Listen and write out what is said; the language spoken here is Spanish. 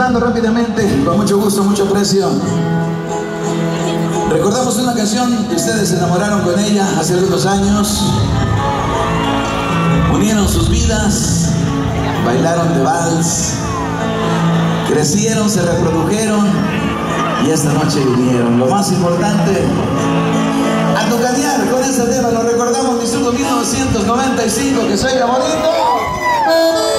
pasando rápidamente, con mucho gusto, mucho aprecio. Recordamos una canción que ustedes se enamoraron con ella hace algunos años. Unieron sus vidas, bailaron de vals, crecieron, se reprodujeron y esta noche vinieron. Lo más importante, a tocadear con este tema. Lo recordamos, Instituto 1995, que se oiga bonito.